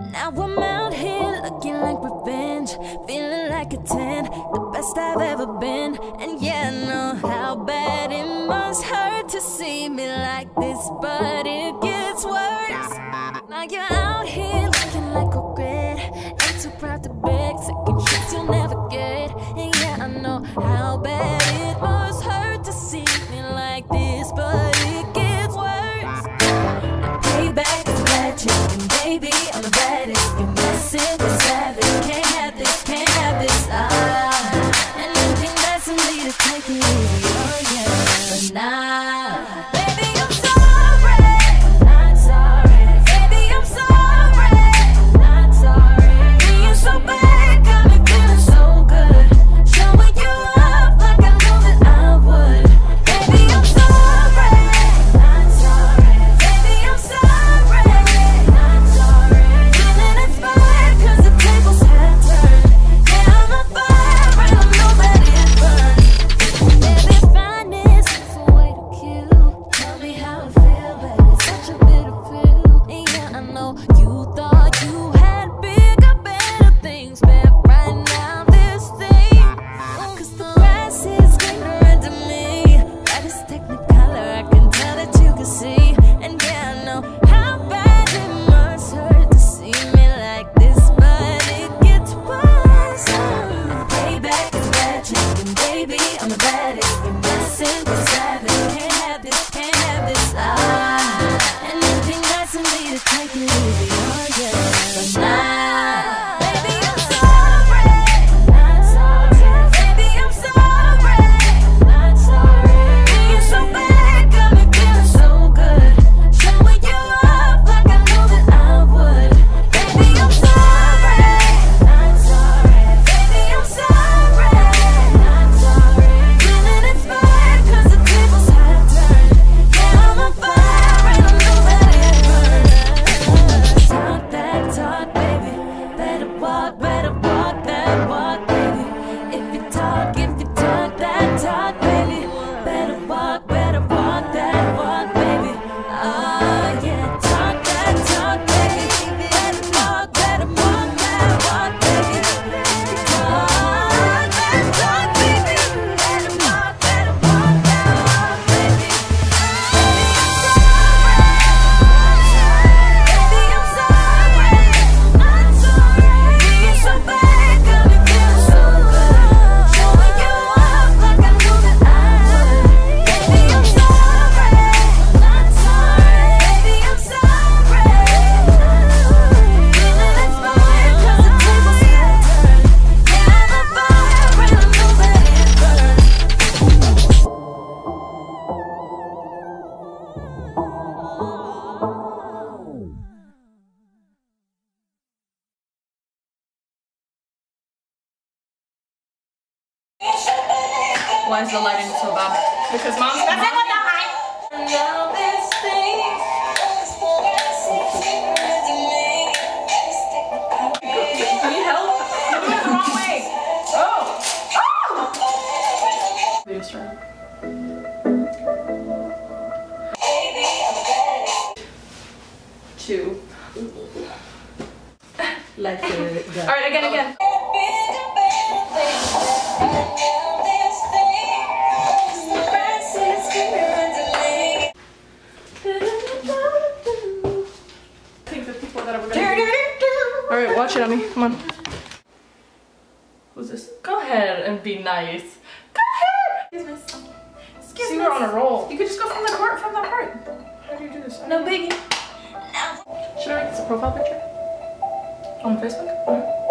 Now I'm out here looking like revenge, feeling like a 10, the best I've ever been. And yeah, I know how bad it must hurt to see me like this, but it gets worse. Now you're out here looking like regret, ain't too proud to beg, second chance you'll never get. And yeah, I know how bad it must hurt to see me like this, but it gets worse. Now payback is bad chicken, baby, I'm the baddest. You're messing with savage, can't have this, can't have this. And you think that's a need to take it easy, oh yeah, but nah. Baby, I'm sorry, not sorry. Baby, I'm sorry, not sorry. Being so bad got me feeling so good, showing you up like I know that I would. Baby, I'm sorry, not sorry. Baby, I'm sorry, not sorry. Feeling inspired 'cause the tables have turned. Yeah, I'm a fire and I know that it burns. Baby, finest is a way to kill. Tell me how it feel, but it's such a bitter pill. And yeah, I know you thought you had bigger, better things, but right now this thing, 'cause the grass is greener under me. That is technicolor, I can tell that you can see. And yeah, I know how bad it must hurt to see me like this, but it gets worse. Payback is bad chicken, baby, I'm the baddest. You're messing with savage, can't have this, can't have this. And you think that's a need to take it easy, oh yeah, but nah. Baby, I'm sorry, not sorry. Baby, I'm sorry, not sorry. Being so bad got me feeling so good, showing you up like I know that I would. Baby, I'm sorry, not sorry. Baby, I'm sorry, not sorry. Feeling inspired 'cause the tables have turned. Yeah, I'm on fire and I know that it burns. Talk that talk, baby. Better walk that walk, baby. If you talk that talk, baby. Better walk that walk, baby. Oh yeah, talk that talk, baby. Better walk that walk, baby. Talk that talk, baby. Better walk that walk, baby. Baby, I'm sorry, not sorry. Being so bad got me feeling so good, showing you up like I know that I would. Baby, I'm sorry, not sorry. Baby, I'm sorry, feeling inspired 'cause the tables have turned. Yeah, I'm a fire and I know that it burns. Why is the lighting so bad? Because mom's not with the high. Now this thing Do you help? You're doing it the wrong way. Oh! Oh! Video start. Two. Like the All right, again. I think the people that are gonna. All right, watch it on me. Come on. Who's this? Go ahead and be nice. Go ahead. Excuse See, me. we're on a roll. You could just go from the part. How do you do this? No biggie. Should I make this a profile picture on Facebook?